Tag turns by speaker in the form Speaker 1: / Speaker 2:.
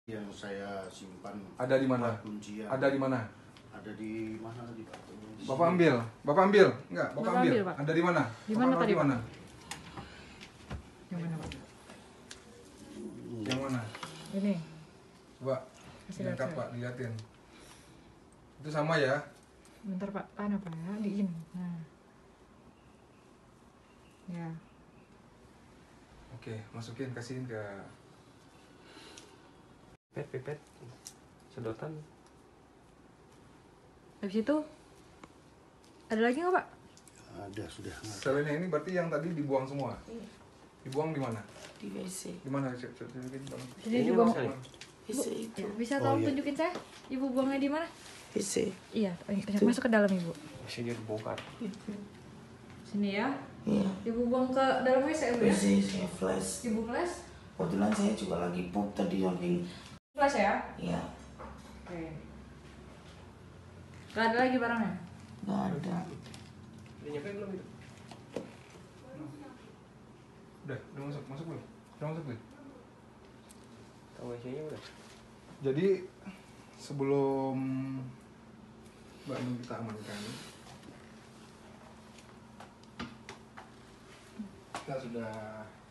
Speaker 1: Yang saya simpan.
Speaker 2: Ada di mana?
Speaker 1: Kuncian.
Speaker 2: Ada di mana?
Speaker 1: Ada di mana tadi, Pak?
Speaker 2: Bapak ambil. Bapak ambil? Enggak, Bapak ambil.
Speaker 3: Pak.
Speaker 2: Ada di mana?
Speaker 3: Di mana tadi, Pak?
Speaker 2: Mana?
Speaker 3: Yang mana, Pak?
Speaker 2: Yang mana?
Speaker 3: Ini.
Speaker 2: Coba diangkat, Pak, dilihatin. Itu sama ya?
Speaker 3: Bentar, Pak. Apa ya? Di ini. Nah. Ya.
Speaker 2: Oke, masukin, kasihin ke
Speaker 4: pipet sedotan.
Speaker 3: Habis itu ada lagi nggak, Pak?
Speaker 1: Ada, sudah.
Speaker 2: selenya. Ini berarti yang tadi dibuang semua? Dibuang di mana?
Speaker 5: Di WC.
Speaker 2: Di mana?
Speaker 3: Jadi dibuang.
Speaker 5: WC itu.
Speaker 3: Ya, bisa tolong tunjukin saya? Ibu buangnya di mana?
Speaker 5: WC.
Speaker 3: Iya, masuk ke dalam, Ibu.
Speaker 4: Masih dia dibongkar.
Speaker 3: Sini ya.
Speaker 5: Iya.
Speaker 3: Ibu buang ke dalam WC, Bu ya?
Speaker 5: WC saya flash.
Speaker 3: Ibu flash?
Speaker 5: Kebetulan saya juga lagi pup tadi jogging.
Speaker 3: Flash ya?
Speaker 5: Iya.
Speaker 3: Oke. Gak ada lagi barangnya?
Speaker 5: Nggak ada.
Speaker 4: Udah nyampe belum itu?
Speaker 2: Udah masuk belum? Udah masuk belum?
Speaker 4: Tahu WC-nya udah.
Speaker 2: Jadi sebelum Mbak Nun kita amankan, kita sudah